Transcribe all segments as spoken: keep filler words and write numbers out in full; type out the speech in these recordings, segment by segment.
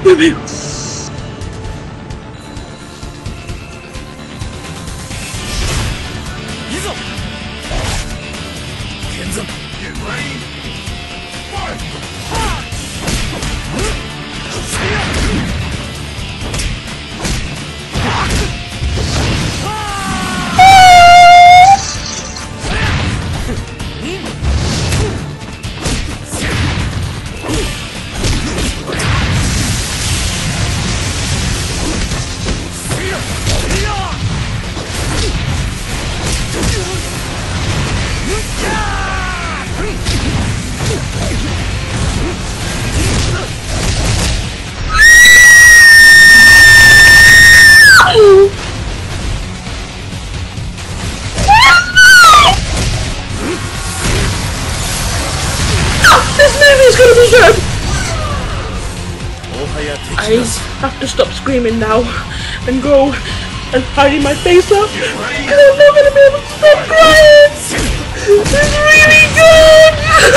I have to stop screaming now and go and hiding my face up because I'm not going to be able to stop crying. It's really good.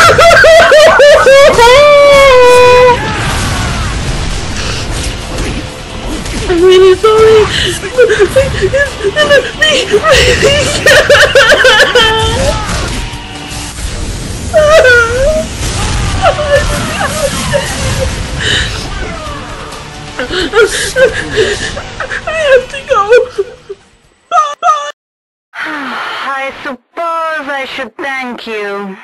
I'm really sorry. I have to go. I suppose I should thank you.